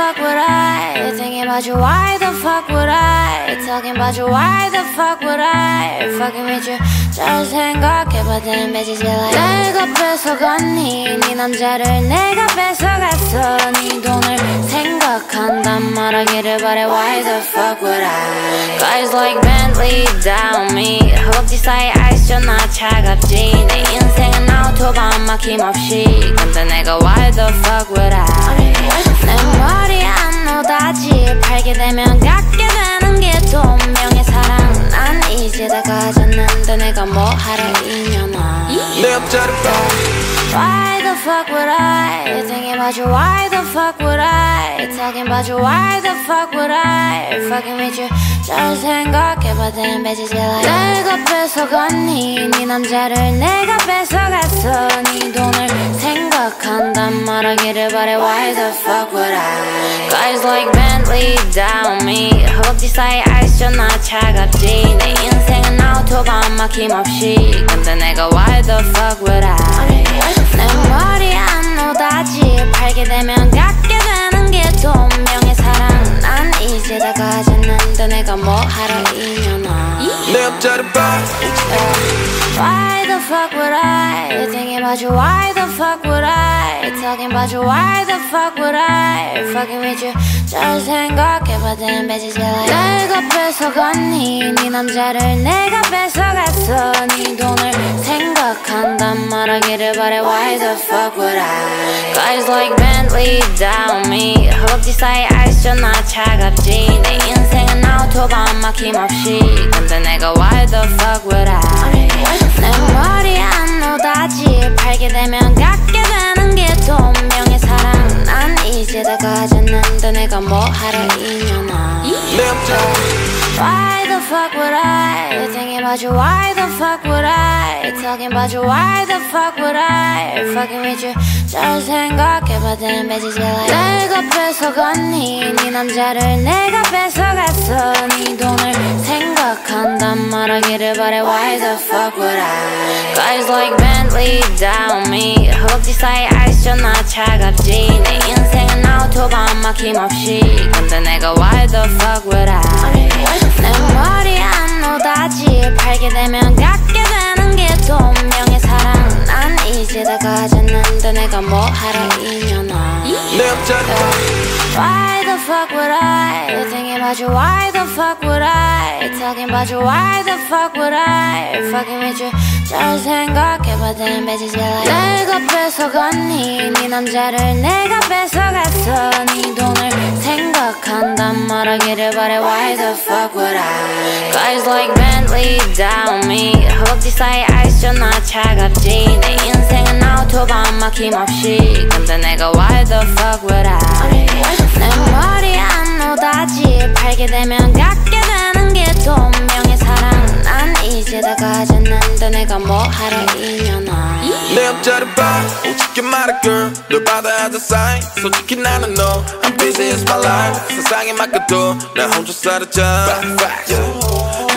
fuck would I? Thinking about you, why the fuck would I? Talking about you, why the fuck would I? Fucking with you, 잘 생각해봤더니 bitches be like 내가 뺏어갔니? 네 남자를 내가 뺏어갔어. 네 돈을 생각한단 말하기를 바래. Why the fuck would I? Guys like Bentley down me. 허벅지 사이 아이스 존나 차갑지. 내 인생은 아우토반 막힘없이. 근데 내가 why the fuck would I? 내 머리 안 노다지. 팔게 되면 갖게 되는 게 돈 명예사랑. 난 이제 다 가졌는데 내가 뭐 하러 이년아. 내 앞자리 Why the fuck would I? Thinking about you, why the fuck would I? Talking about you, why the fuck would I? Fucking with you, 잘 생각해봤더니 bitches be like 내가 뺏어갔니? 네 남자를 내가 뺏어갔어. 네 돈을 생각한단 말하기를 바래. Why the fuck would I? Guys like Bentley down me. 허벅지 사이 아이스 존나 차갑지. 내 인생은 아우토반 막힘없이. 근데 내가 why the fuck would I? 내 머리 안 노다지. 팔게 되면 갖게 되는 게 돈 명예사랑. 난 이제 다 가졌는데 내가 뭐 하러 이년아. 내 앞자리 봐 Why the fuck would I? Thinking about you, why the fuck would I? Talking about you, why the fuck would I? Fucking with you, 잘 생각해봤더니 bitches be like 내가 뺏어갔니? 네 남자를 내가 뺏어갔어. 네 돈을 생각한단 말하기를 바래. Why the fuck would I? Guys like Bentley down me. 허벅지 사이 아이스 존나 차갑지. 내 인생은 아우토반 막힘없이. 근데 내가 why the fuck would I? 내 머리 안 노다지. 팔게 되면 갖게 되는 게 돈 명예사랑. 난 이제 다 가졌는데 내가 뭐 하러 이년아. 내 앞자리 Why the fuck would I? Thinking about you, why the fuck would I? Talking about you, why the fuck would I? Fucking with you, 잘 생각해봤더니 bitches be like 내가 뺏어갔니? 네 남자를 내가 뺏어갔어. 네 돈을 생각한단 말하기를 바래. Why the fuck would I? Guys like Bentley down me. 허벅지 사이 아이스 존나 차갑지. 내 인생은 아우토반 막힘없이. 근데 내가 why the fuck would I? 내 머리 안 노다지. 팔게 되면 갖게 되는 게 돈 명예사랑. 난 이제 다 가졌는데 내가 뭐 하러 이년아. 내 앞자리 Why the fuck would I? Thinking about you, why the fuck would I? Talking about you, why the fuck would I? Fucking with you, 잘 생각해봤더니 bitches be like 내가 뺏어갔니? 네 남자를 내가 뺏어갔어. 네 돈을 생각한단 말하기를 바래. Why the fuck would I? Guys like Bentley down me. 허벅지 사이 아이스 존나 차갑지. 내 인생은 아우토반 막힘없이. 근데 내가 why the fuck would I? 내 머리 안 노다지. 팔게 되면 갖게 되는 게 돈 명예사랑. 난 이제 다 가졌는데 내가 뭐 하러 이년아. 내 앞자리 봐 오직게 말해 girl 널 받아야 돼 sign 솔직히 나는 너 I'm busy it's my life 세상에 맡겨둬 나 혼자 살았잖아